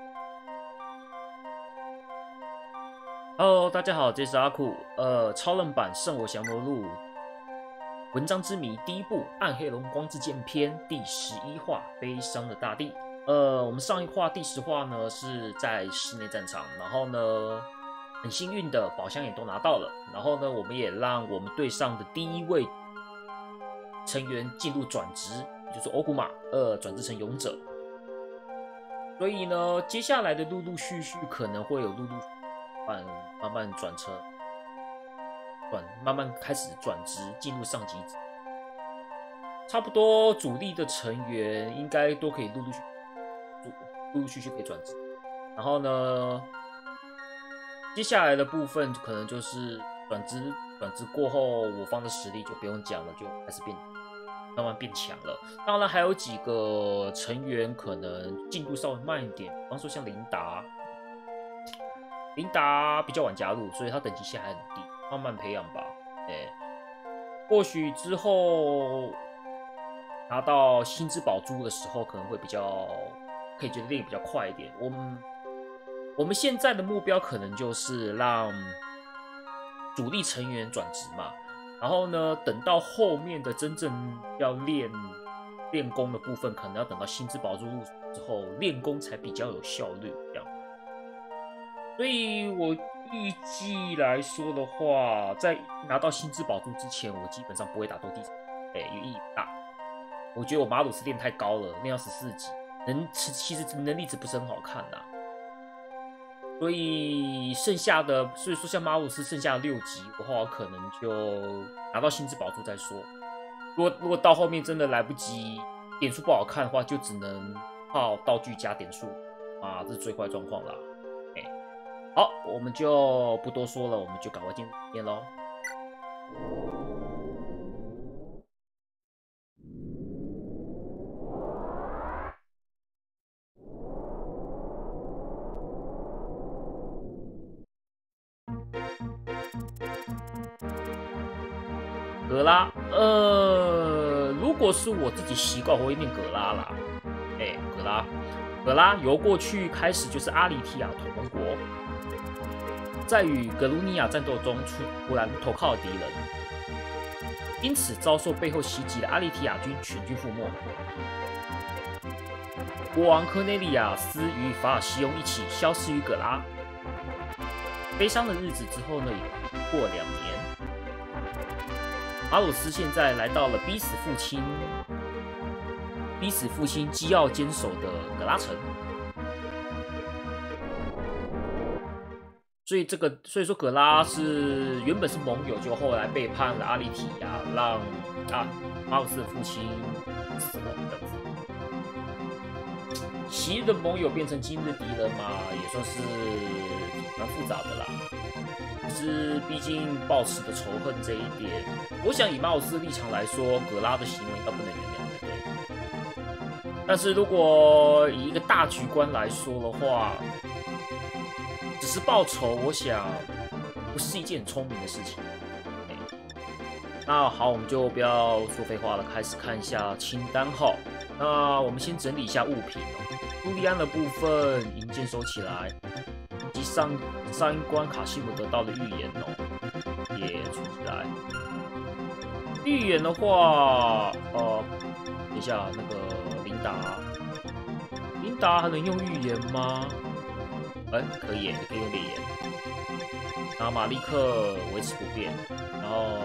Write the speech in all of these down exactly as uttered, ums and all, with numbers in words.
Hello，大家好，这是阿酷。呃，超人版《圣我降魔录》文章之谜第一部《暗黑龙光之剑篇》第十一话《悲伤的大地》。呃，我们上一话第十话呢是在室内战场，然后呢很幸运的宝箱也都拿到了，然后呢我们也让我们队上的第一位成员进入转职，也就是欧古玛，呃，转职成勇者。所以呢，接下来的陆陆续续可能会有陆陆续续慢慢慢转成转，慢慢开始转职进入上级职，差不多主力的成员应该都可以陆陆续陆陆续续可以转职。然后呢，接下来的部分可能就是转职，转职过后我方的实力就不用讲了，就开始变慢慢变强了。当然还有几个成员可能进度稍微慢一点，比方说像琳达。琳达比较晚加入，所以他等级线还很低，慢慢培养吧。哎，或许之后拿到星之宝珠的时候，可能会比较可以觉得练比较快一点。我们我们现在的目标可能就是让主力成员转职嘛，然后呢，等到后面的真正要练练功的部分，可能要等到星之宝珠入手之后，练功才比较有效率这样。所以我预计来说的话，在拿到星之宝珠之前，我基本上不会打斗地场，哎，因为意义不大。我觉得我马鲁斯练太高了，练到十四级，能其实能力值不是很好看呐、啊。所以剩下的，所以说像马鲁斯剩下的六级的话，可能就拿到星之宝珠再说。如果如果到后面真的来不及，点数不好看的话，就只能靠道具加点数啊，这是最坏状况啦。好，我们就不多说了，我们就赶快进入影片喽。格拉，呃，如果是我自己习惯，我会念格拉啦。哎、欸，格拉，格拉由过去开始就是阿里提亚同盟国。在与格鲁尼亚战斗中突然投靠了敌人，因此遭受背后袭击的阿利提亚军全军覆没。国王科内利亚斯与法尔西翁一起消失于葛拉。悲伤的日子之后呢，也过了两年。马鲁斯现在来到了逼死父亲、逼死父亲基奥坚守的葛拉城。所以这个，所以说葛拉是原本是盟友，就后来背叛了阿里提亚，让啊马鲁斯的父亲死了这样子。昔日的盟友变成今日敌人嘛，也算是蛮复杂的啦。可是毕竟抱持的仇恨这一点，我想以马鲁斯的立场来说，葛拉的行为应该不能原谅，对不对？但是如果以一个大局观来说的话，只是报仇，我想不是一件很聪明的事情。那好，我们就不要说废话了，开始看一下清单号。那我们先整理一下物品哦。朱利安的部分，银剑收起来，以及上上一关卡西姆得到的预言哦，也存起来。预言的话，呃，等一下那个琳达，琳达还能用预言吗？哎，可以耶，可以用烈焰。然后马利克维持不变，然后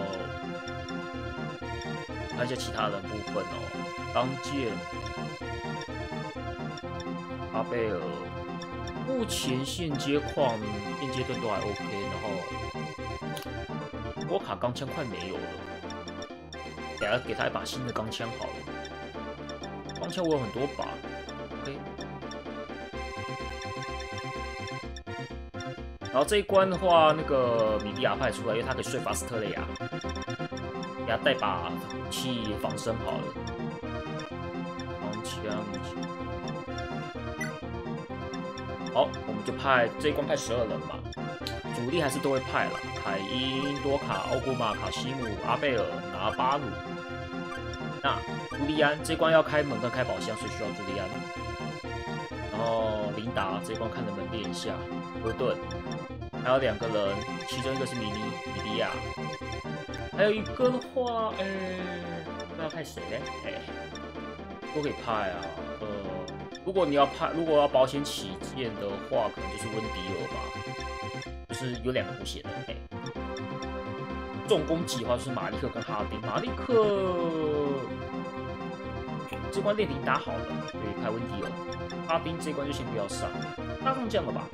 看一下其他人部分哦。当剑、阿贝尔，目前现阶况现阶段都还 OK。然后波卡钢枪快没有了，给他给他一把新的钢枪好了。钢枪我有很多把 ，OK。然后这一关的话，那个米利亚派出来，因为他可以说服斯特雷亚，给他带把武器防身好了。钢枪，好，我们就派这一关派十二人嘛，主力还是都会派啦，凯因、多卡、欧古玛、卡西姆、阿贝尔、拿巴鲁。那朱利安这一关要开门跟开宝箱，所以需要朱利安。然后琳达这光看能不能练一下。罗顿，还有两个人，其中一个是米妮米迪亚，还有一个的话，哎、欸，不知道派谁嘞？哎、欸，都可以派啊。呃，如果你要派，如果要保险起见的话，可能就是温迪尔吧，就是有两个补血的。哎、欸，重攻击的话就是马利克跟哈丁，马利克。这关练灵打好了，所以派温迪尔。哈丁这关就先不要上，大上将了吧？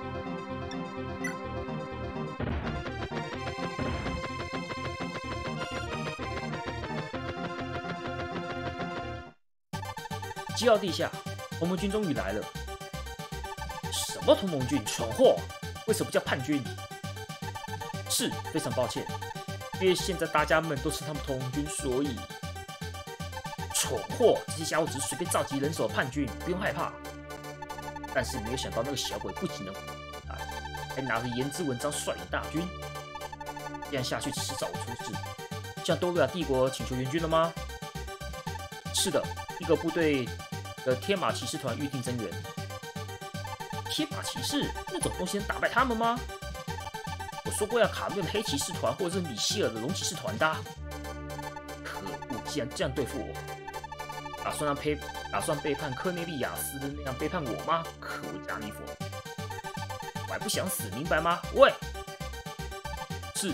基奥地下，同盟军终于来了。什么同盟军？蠢货！为什么叫叛军？是，非常抱歉，因为现在大家们都是他们同盟军，所以。蠢货！这些家伙只是随便召集人手的叛军，不用害怕。但是没有想到那个小鬼不仅能啊，还拿着研制文章率领大军。这样下去迟早会出事。向多利亚帝国请求援军了吗？是的，一个部队的天马骑士团预定增援。天马骑士那种东西能打败他们吗？我说过要卡顿的黑骑士团或者是米歇尔的龙骑士团的。可恶！竟然这样对付我！打算让背打算背叛科内利亚斯那样背叛我吗？可恶加利佛！我还不想死，明白吗？喂，是。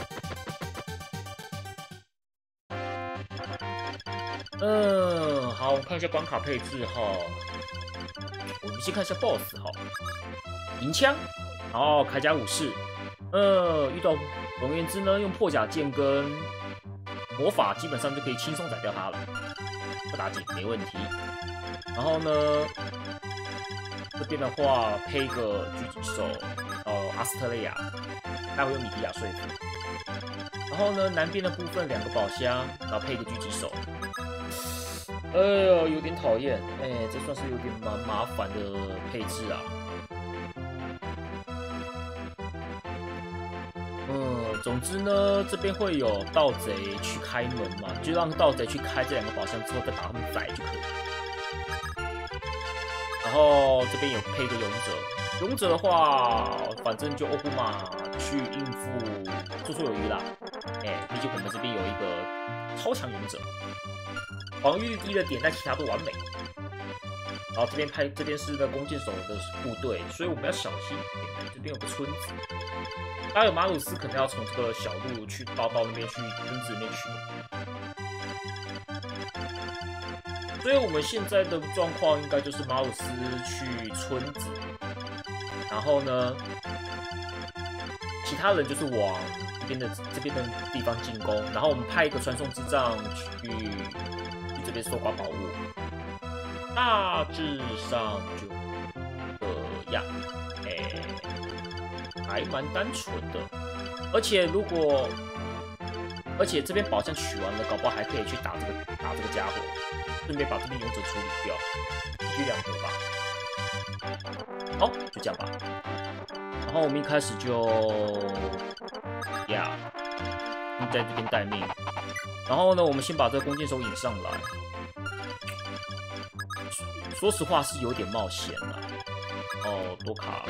嗯，好，我们看一下关卡配置哈。我们先看一下 B O S S 哈，银枪，然后铠甲武士。呃，遇到总而言之呢，用破甲剑跟魔法基本上就可以轻松宰掉他了。不打紧，没问题。然后呢，这边的话配一个狙击手，哦，阿斯特雷亚，待会用米迪亚说服。然后呢，南边的部分两个宝箱，然后配一个狙击手。哎呦，有点讨厌，哎，这算是有点蛮麻烦的配置啊。嗯，总之呢，这边会有盗贼去开门嘛，就让盗贼去开这两个宝箱之后，再把他们宰就可以。然后这边有配一个勇者，勇者的话，反正就欧布玛去应付绰绰有余啦。哎，毕竟我们这边有一个超强勇者，防御力低的点，但其他都完美。然后这边拍这边是个弓箭手的部队，所以我们要小心一点。这边有个村子。还有马鲁斯可能要从这个小路去到到那边去村子里面取东西，所以我们现在的状况应该就是马鲁斯去村子，然后呢，其他人就是往这边的这边的地方进攻，然后我们派一个传送之杖去去这边搜刮宝物，大致上就这样，哎、欸。还蛮单纯的，而且如果，而且这边宝箱取完了，搞不好还可以去打这个打这个家伙，顺便把这边勇者处理掉，一举两得吧。好，就这样吧。然后我们一开始就呀，在这边待命。然后呢，我们先把这个弓箭手引上来。说实话是有点冒险了。哦，多卡。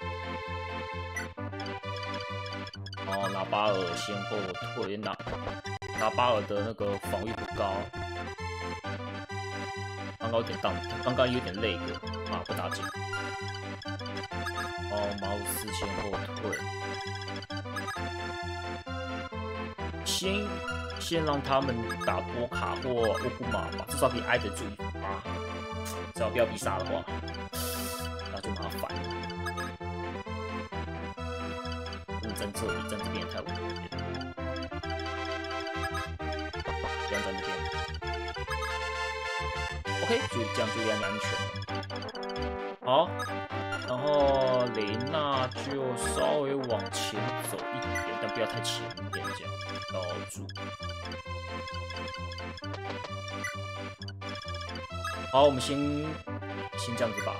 哦，拉巴尔先后退，拉拉巴尔的那个防御不高，刚刚有点荡，刚刚有点累个啊，不打紧。哦，马鲁斯先后退，先先让他们打多卡或欧布玛吧，至少可以挨得住啊。只要不要必杀的话，那就麻烦了。站这里，站这边也太危险了。这样站这边 ，OK， 所以这样就应该安全了。好，然后雷娜就稍微往前走一点，但不要太前面，这样高住。好，我们先先这样子吧。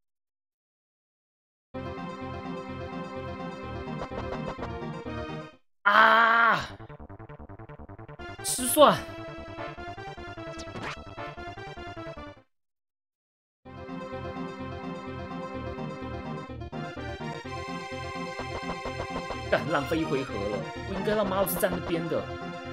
啊！失算。 干浪费一回合了，我应该让马尔斯站那边的。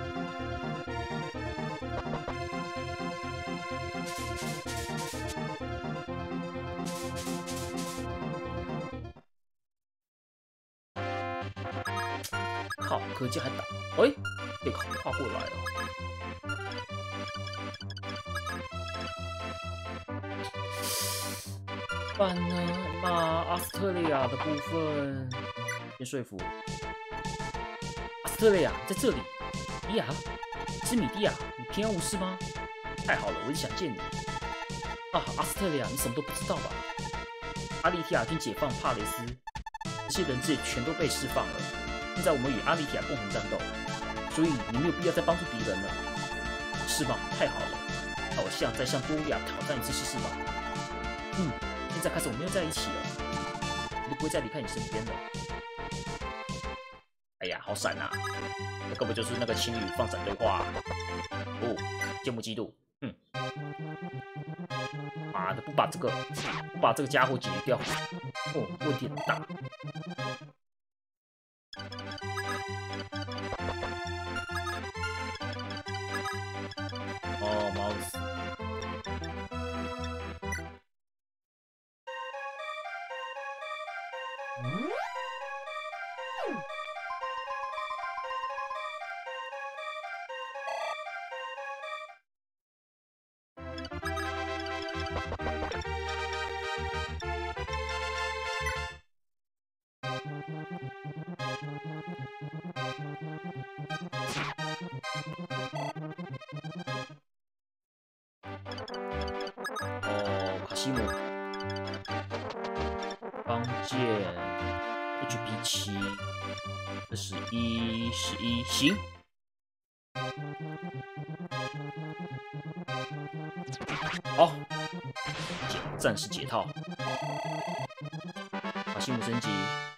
靠，可见还打，哎、欸，被跨过来了。办呢？那阿斯特利亚的部分，先说服。阿斯特利亚在这里，迪亚，是米蒂亚，你平安无事吗？太好了，我一直想见你。啊，阿斯特利亚，你什么都不知道吧？阿利提亚军解放帕雷斯，这些人质全都被释放了。现在我们与阿利提亚共同战斗，所以你没有必要再帮助敌人了，是吗？太好了，那我向再向多利亚挑战一次试试吧。嗯。现在开始我们又在一起了，我就不会再离开你身边了。哎呀，好闪啊！这根本就是那个情侣放闪对话、啊。哦，羡慕嫉妒，嗯，妈的，不把这个不把这个家伙解决掉，哦，问题很大。哦，毛死。哦，卡西姆，钢剑 ，H P 七，二十一，十一，行。好，解暂时解套。卡西姆升级。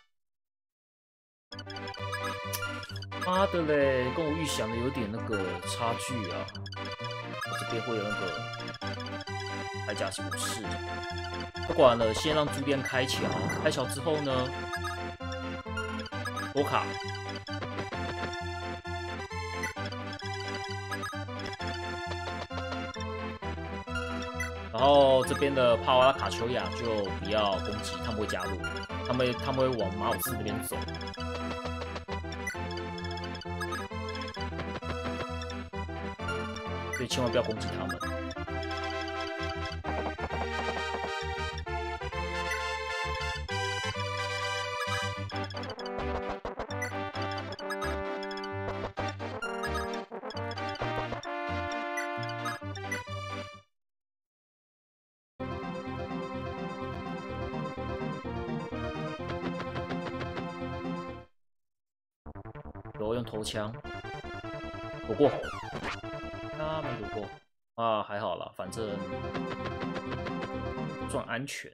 妈的嘞，跟我预想的有点那个差距啊！我这边会有那个铠甲武士，不管了，先让朱棣开桥，开桥之后呢，波卡，然后这边的帕瓦拉卡丘亚就不要攻击，他们会加入，他们他们会往马尔斯那边走。所以千万不要攻击他们。我用头枪躲过。啊，没躲过啊，还好啦，反正算安全。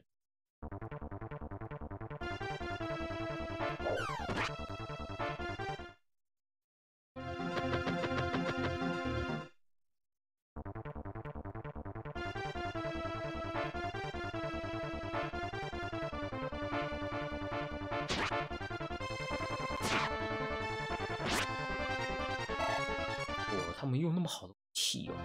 哇，他们用那么好的武器哦。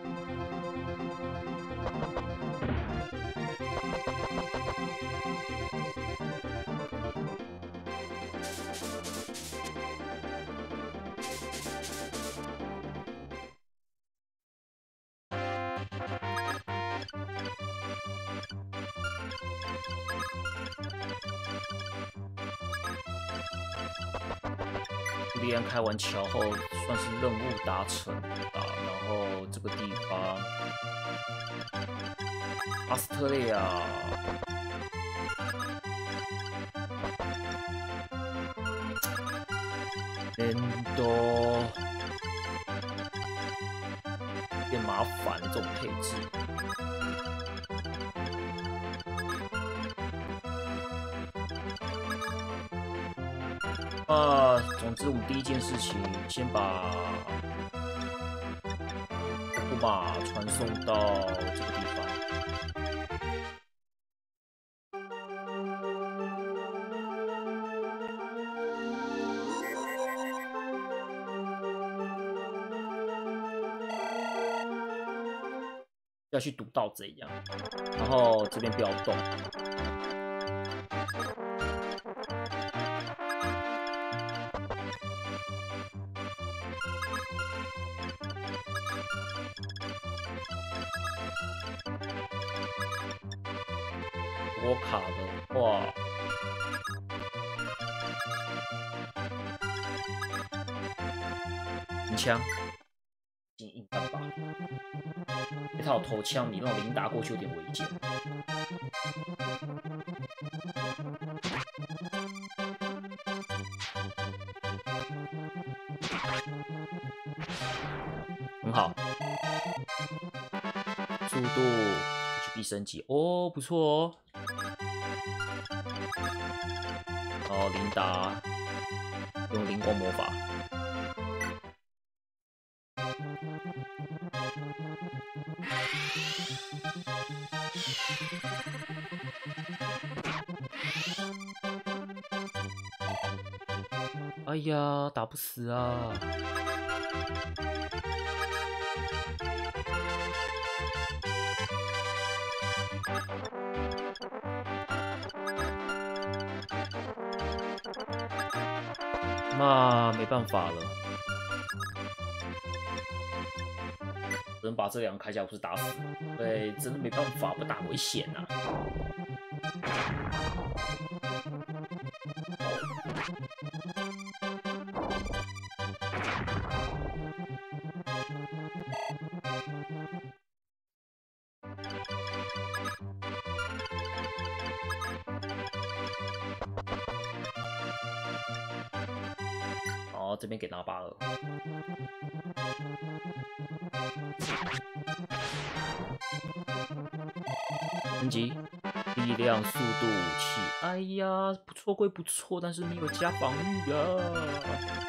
朱利安开完桥后，算是任务达成啊。然后这个地方，阿斯特利亚，很多变麻烦的这种配置。啊，总之我们第一件事情，先把布马传送到这个地方。 要去堵盗贼这样，然后这边不要动。我卡的话，银枪，硬硬干吧。因为他有头枪，你那种零打过去有点危险。很好，速度 H P 升级哦，不错哦。哦，琳达用灵光魔法，哎呀，打不死啊！那没办法了，只能把这两个铠甲武士打死。对，真的没办法，不打危险啊。好，这边给拿巴尔。升级，力量、速度、武器。哎呀，不错归不错，但是没有加防御啊。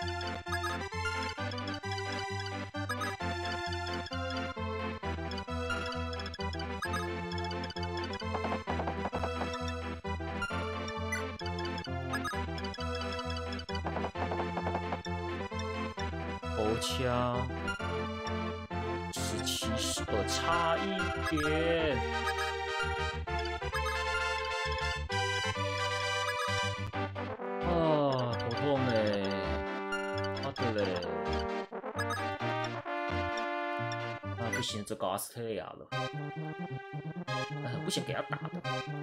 头枪，十七、十二，差一点。啊，头痛哎！妈的嘞！啊，不行，这搞阿斯特利亚了。啊，不行，给他打的。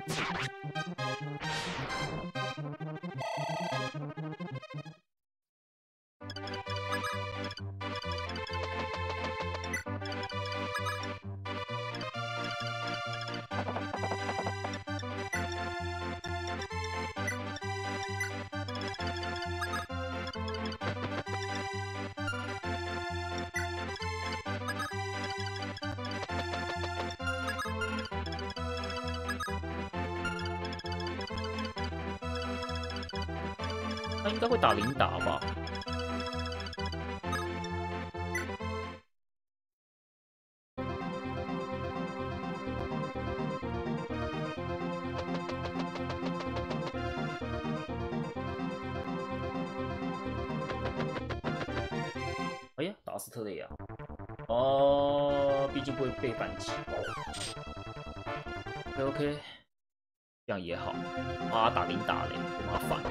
他应该会打琳达吧？哎呀，打死特雷亚！哦，毕竟不会被反击。OK OK， 这样也好。啊，打琳达嘞，不麻烦。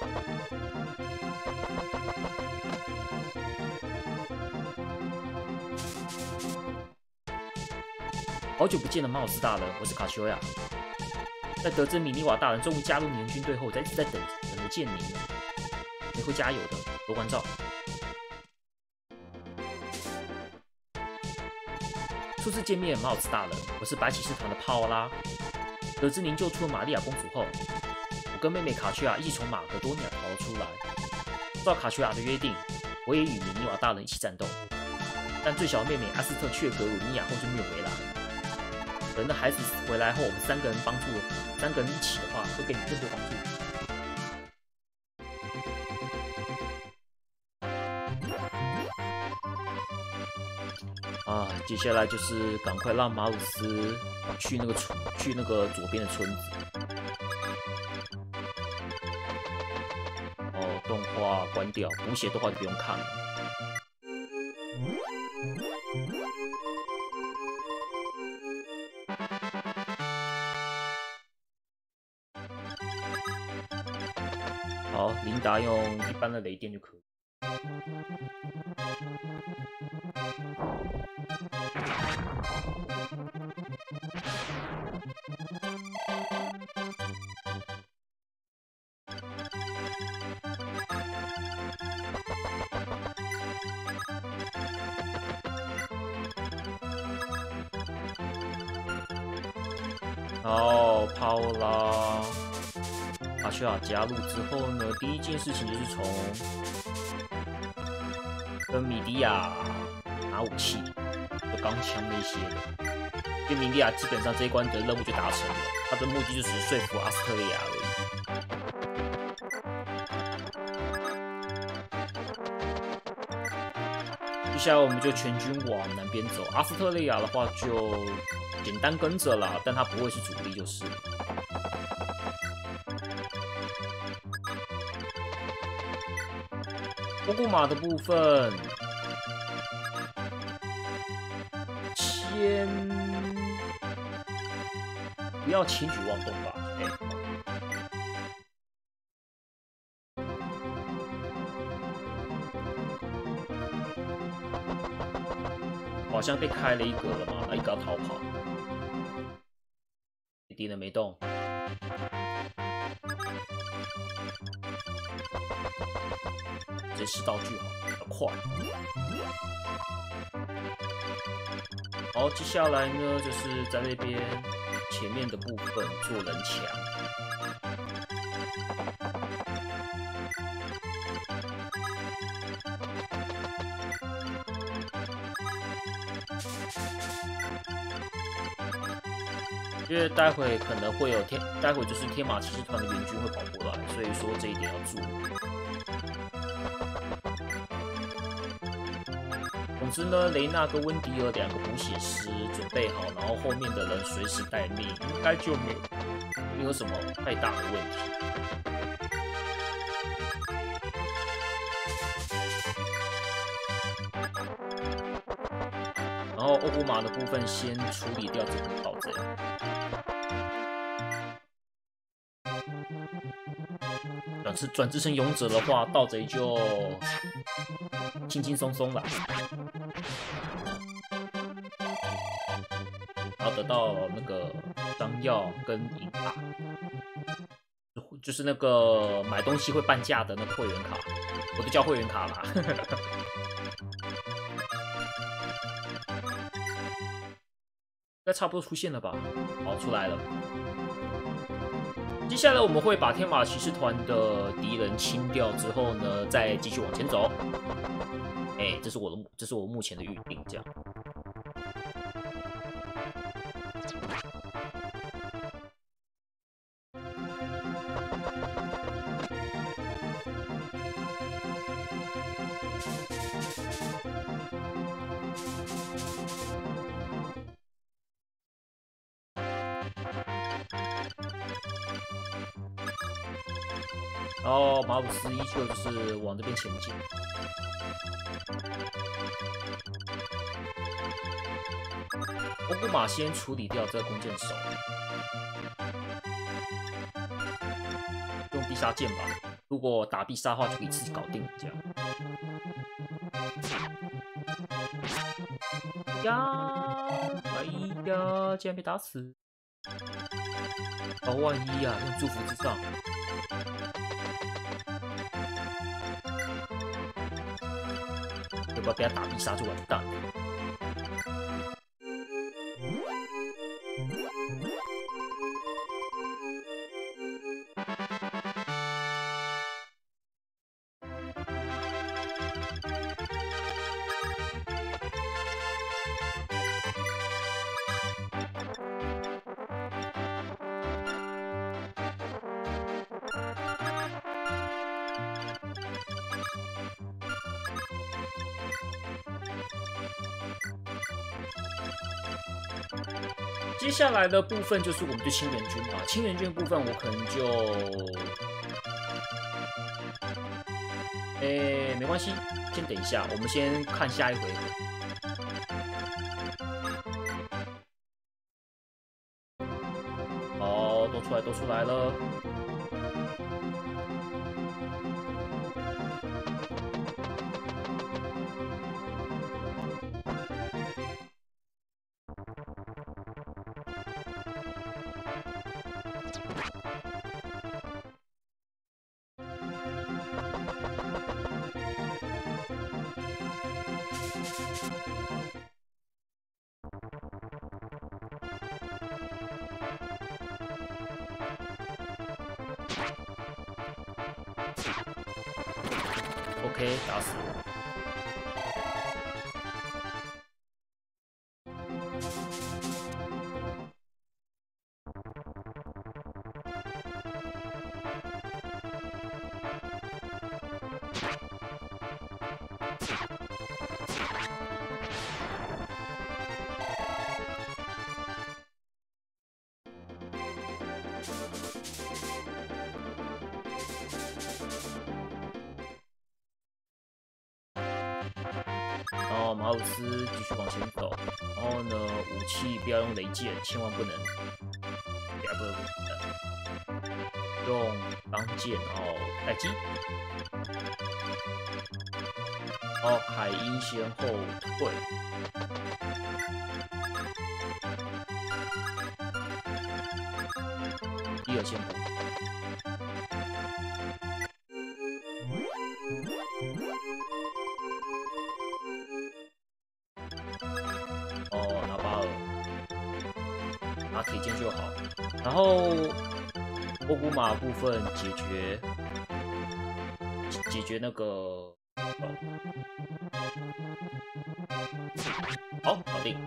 好久不见了，马尔斯大人，我是卡丘亚。在得知米妮瓦大人终于加入你的军队后，我在一直在等等着见你呢。你会加油的，多关照。初次见面，马尔斯大人，我是白骑士团的帕欧拉。得知您救出了玛利亚公主后，我跟妹妹卡丘亚一起从马格多尼亚逃了出来。照卡丘亚的约定，我也与米妮瓦大人一起战斗。但最小的妹妹阿斯特去了格鲁尼亚后就没有回来。等那孩子回来后，我们三个人帮助，三个人一起的话，会给你更多帮助。啊，接下来就是赶快让马鲁斯去那个村，去那个左边的村子。哦，动画关掉，补血动画就不用看了。 好，琳达用一般的雷电就可以。好，抛啦！阿修亚加入之后呢，第一件事情就是从跟米迪亚拿武器，有钢枪那些的。因为米迪亚基本上这一关的任务就达成了，他的目的就是说服阿斯特利亚而已。接下来我们就全军往南边走，阿斯特利亚的话就简单跟着啦，但他不会是主力就是了。波古马的部分，先不要轻举妄动吧，哎、欸。好像被开了一格了嘛，那一个要逃跑。敌人没动。直接试道具好，比较快。好，接下来呢，就是在那边前面的部分做人墙。因为待会可能会有天，待会就是天马骑士团的援军会跑过来，所以说这一点要注意。总之呢，雷娜跟温迪尔两个补血师准备好，然后后面的人随时待命，应该就没有没有什么太大的问题。然后欧古马的部分先处理掉这个盗贼。转是转制成勇者的话，盗贼就轻轻松松了。然后得到那个张耀跟银卡，就是那个买东西会半价的那个会员卡，我就叫会员卡啦。应该差不多出现了吧？好，出来了。接下来我们会把天马骑士团的敌人清掉之后呢，再继续往前走。哎、欸，这是我的，这是我目前的预定，这样。然后马鲁斯依旧就是往这边前进。欧古马先处理掉这个弓箭手，用必杀剑吧。如果打必杀的话，就可以自己搞定这样。呀，哎呀，竟然被打死！哦，万一啊，用祝福之杖。要不要被他打必杀就完蛋了？接下来的部分就是我们对清源军嘛，清源军的部分我可能就，诶、欸，没关系，先等一下，我们先看下一回合。哦，都出来，都出来了。 OK， 打死了。然后马鲁斯继续往前走，然后呢，武器不要用雷剑，千万不能，不要不能用钢剑，然后待机，然后凯因先后退，第二先补。拿铁剑就好，然后欧古马部分解决解决那个，哦、好，搞定。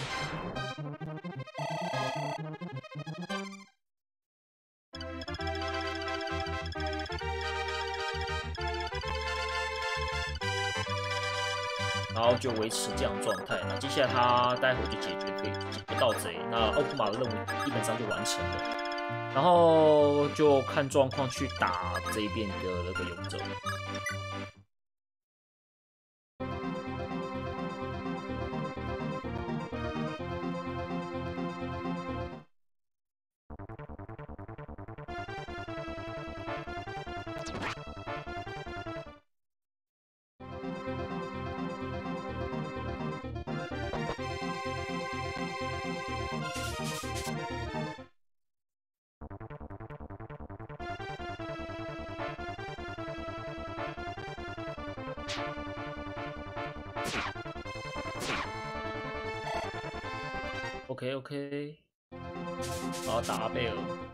然后就维持这样状态。那接下来他待会就解决可以解决盗贼，那奥库马的任务基本上就完成了。然后就看状况去打这一边的那个勇者。OK OK， 然后打阿贝尔。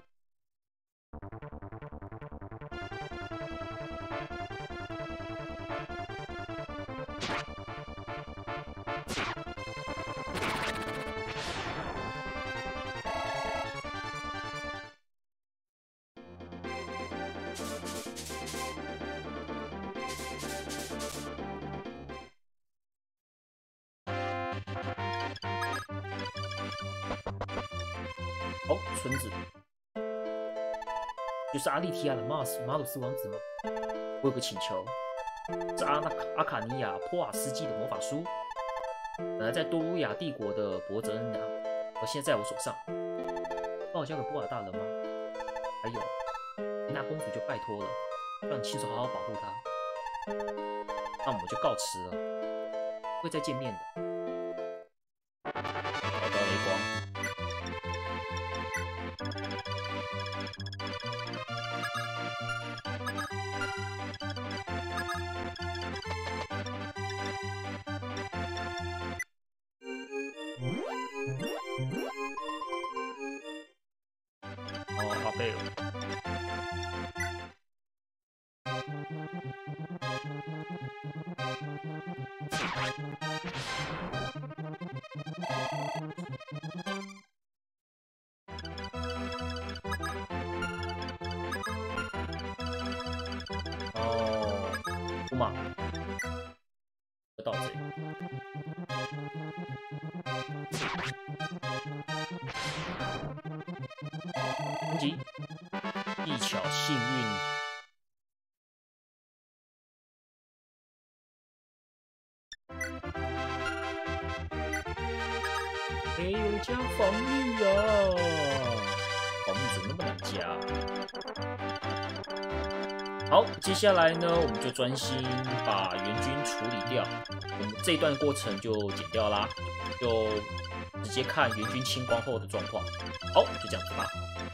哦，村子就是阿利提亚的马斯马鲁斯王子吗？我有个请求，是阿那阿卡尼亚波瓦斯基的魔法书，本来在多鲁亚帝国的伯泽恩拿，而现在在我手上，帮我交给波瓦大人吗？还有，那公主就拜托了，让你亲手好好保护她。那我们就告辞了，会再见面的。好的，雷光。哦，阿贝尔。哦，乌马，盗贼。攻击，技巧，幸运。没有加防御啊！防御怎么那么难加？好，接下来呢，我们就专心把援军处理掉。我们这段过程就剪掉啦，就直接看援军清光后的状况。好，就这样子吧。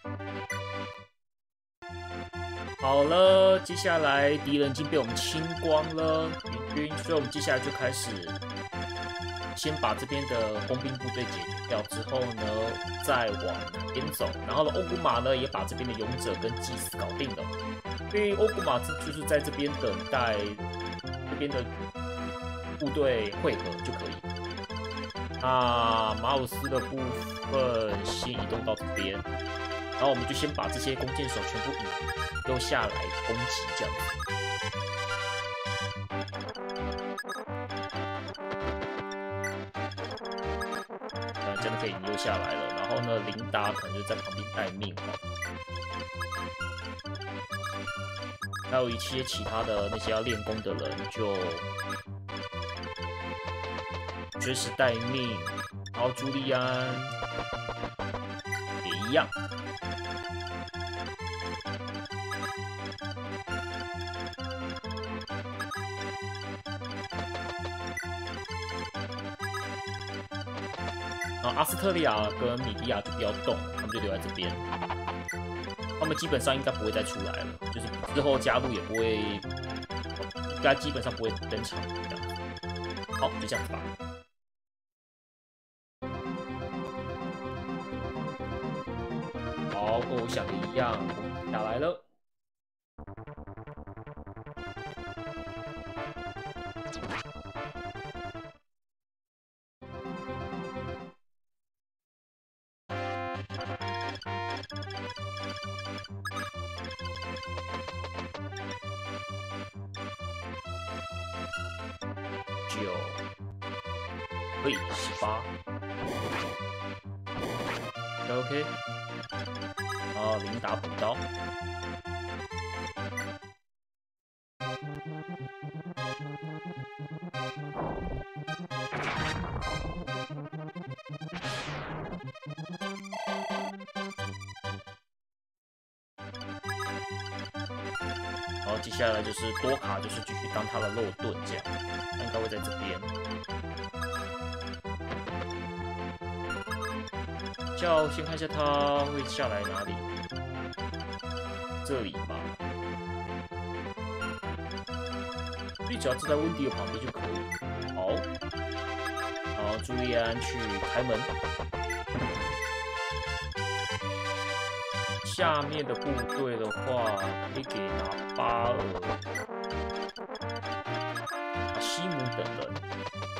好了，接下来敌人已经被我们清光了援军，所以我们接下来就开始先把这边的工兵部队解决掉之后呢，再往南边走。然后呢，欧古马呢也把这边的勇者跟祭司搞定了。因为欧古马就是在这边等待边的部队汇合就可以。那马尔斯的部分先移动到这边，然后我们就先把这些弓箭手全部引诱下来攻击，这样子。呃，真的可以引诱下来了。然后呢，琳达可能就在旁边待命哦。还有一些其他的那些要练功的人就随时待命，然后朱利安也一样。然后阿斯特利亚跟米蒂亚就不要动，他们就留在这边。他们基本上应该不会再出来了，就是之后加入也不会，应该基本上不会登场这样子。好，就这样子吧。好，跟我想的一样，打来了。九，可以十八 ，OK， 然后琳达补刀，然后接下来就是多卡，就是继续当他的肉盾这样，他应该会在这边。叫先看一下他会下来哪里，这里吗？所以只要站在温迪尔旁边就可以。好，然后朱利安去开门。下面的部队的话，可以给拿巴尔、西姆等人。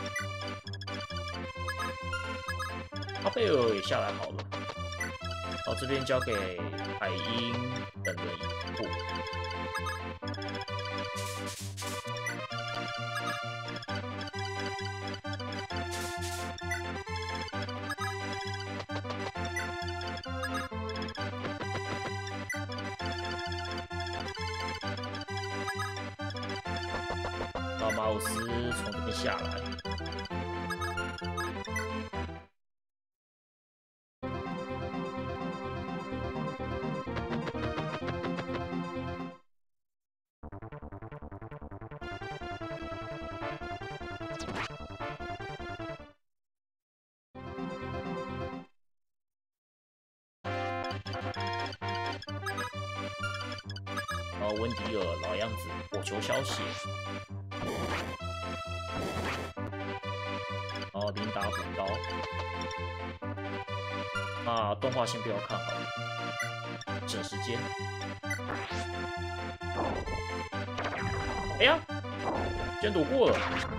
阿贝尔也下来好了，好，这边交给海鹰等人一步。然后马尔斯从这边下来。然后温迪尔老样子，火球消血。然后琳达补刀。啊，动画先不要看好了，省时间。哎呀，竟然躲过了！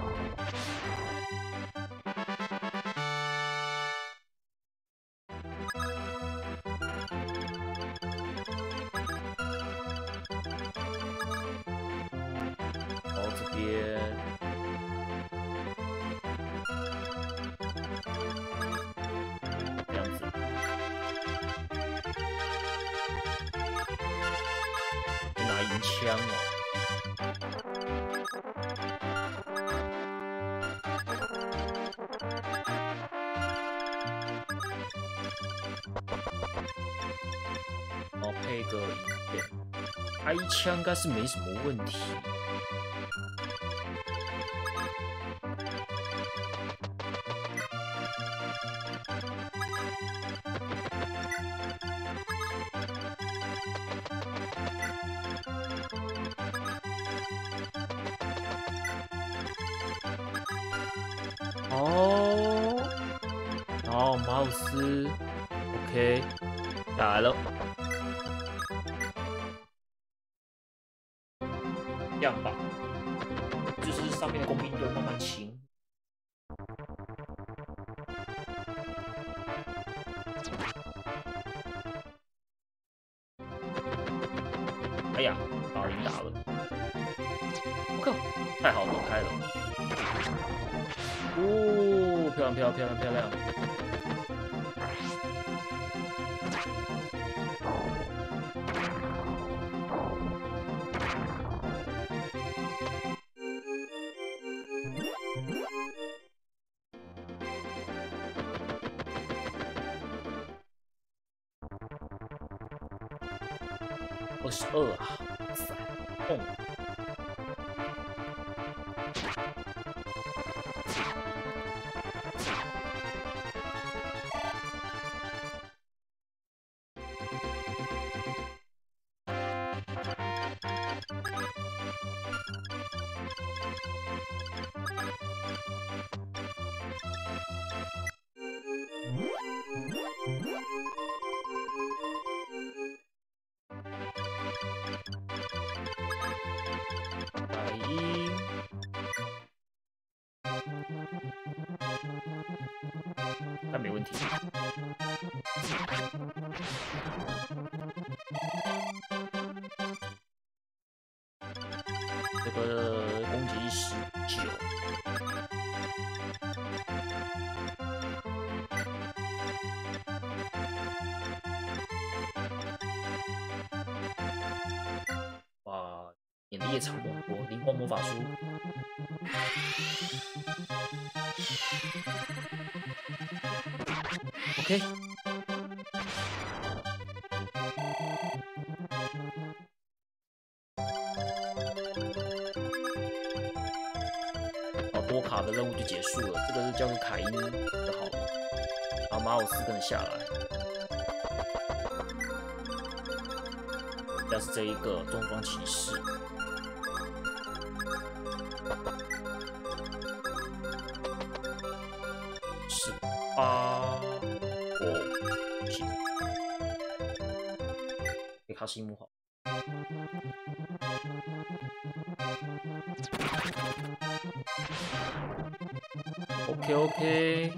然后这边。枪哦，然后配个影片，挨枪应该是没什么问题。哦，然后马尔斯 ，OK， 打来了，这样吧，就就是上面的工兵队慢慢清。哎呀，把人打了！我靠，太好，躲开了！哦，漂亮漂亮漂亮漂亮！二十二啊，塞，痛！白鹰，那没问题。这个攻击力十九。哇，演的夜场魔魔灵光魔法书。OK。好，多卡的任务就结束了，这个是交给凯因就好了。然后马尔斯跟着下来。要是这一个中方骑士，十八，哦，行，给卡西姆好。OK OK。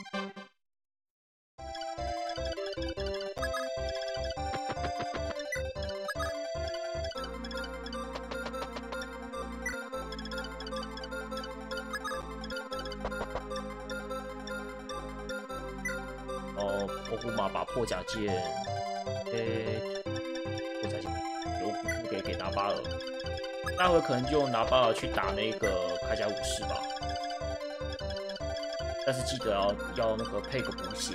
哦，破布马把破甲剑，诶、欸，破甲剑留给给拿巴尔，待会可能就拿巴尔去打那个铠甲武士吧。但是记得要要那个配个补血，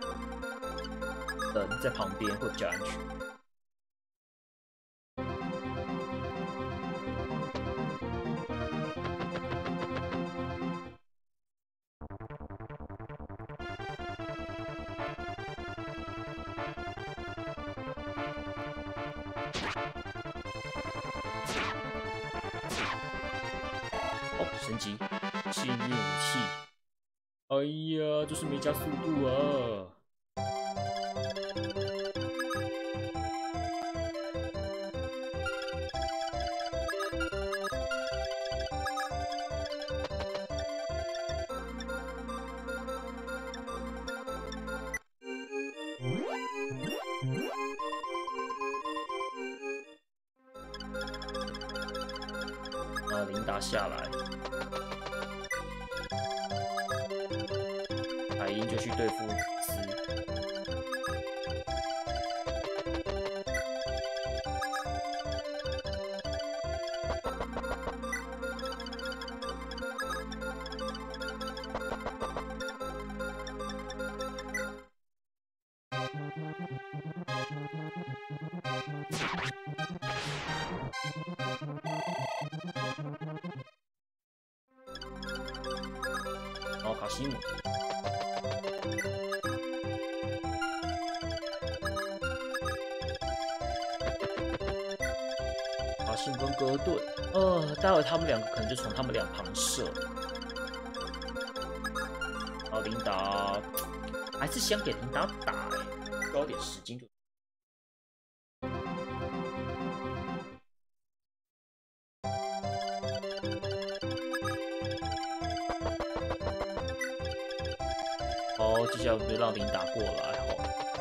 人在旁边会比较安全。哦，升级幸运武器。哎呀，就是没加速度啊！啊，琳达下来。海鹰就去对付斯。然后卡西姆。卡西姆跟格顿，呃，待会他们两个可能就从他们两旁射。然后琳达还是想给琳达打哎、欸，需要点时间就。 好，接下来我们就让琳达过来。好。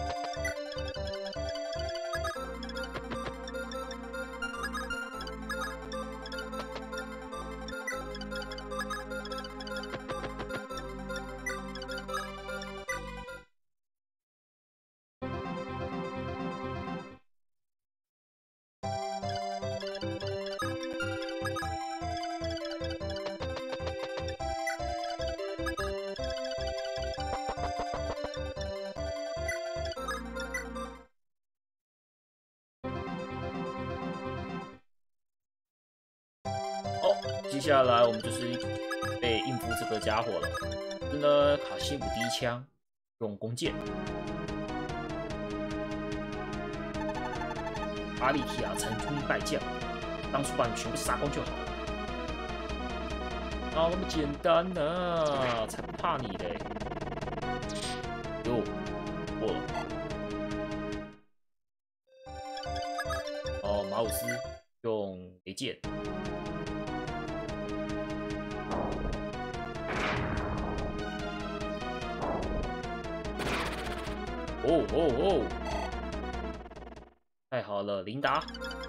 接下来我们就是被应付这个家伙了。是呢，卡西姆第一枪用弓箭，阿利提亚曾出兵败将，当初把你全部杀光就好了。哪那么简单呢、啊？才不怕你嘞！哟，过了。哦，马鲁斯用雷箭。哦哦哦！太好了，琳达，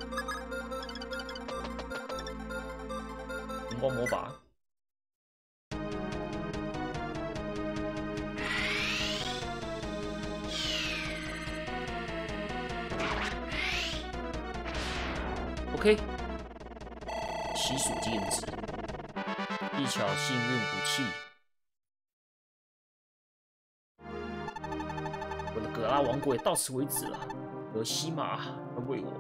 荧光魔法。OK， 习俗禁止，技巧幸运武器。我的格拉王国也到此为止了，而西马要为我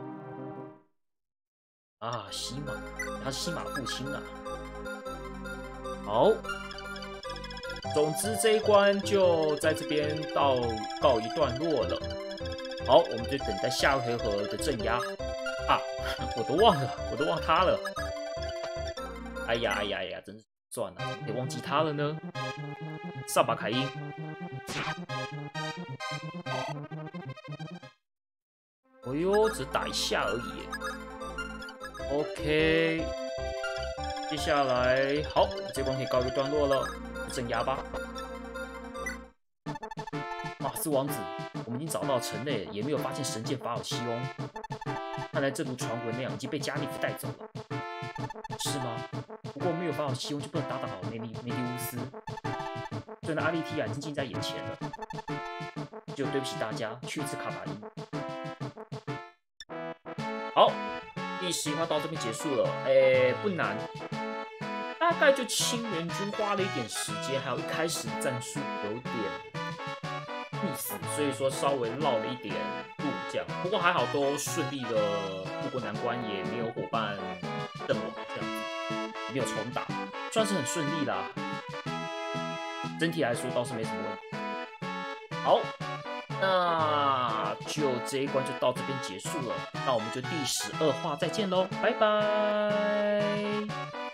啊，西马，他是西马父亲啊。好，总之这一关就在这边到告一段落了。好，我们就等待下回合的镇压啊！我都忘了，我都忘他了。哎呀哎呀哎呀，真是算了，得忘记他了呢。萨巴凯因。哎呦，只打一下而已。OK， 接下来好，这关可以告一个段落了，镇压吧。马斯王子，我们已经找到城内，也没有发现神剑法尔西翁。看来正如传闻那样，已经被加利夫带走了，是吗？不过没有法尔西翁就不能打倒梅利梅迪乌斯。虽然阿利提亚已经近在眼前了，就对不起大家，去一次卡达因。好，第十一话到这边结束了，哎，不难，大概就清源军花了一点时间，还有一开始的战术有点意思，所以说稍微绕了一点路这样。不过还好都顺利的渡过难关，也没有伙伴阵亡这样子，没有重打，算是很顺利啦。整体来说倒是没什么问题。好。那就这一关就到这边结束了，那我们就第十二话再见喽，拜拜。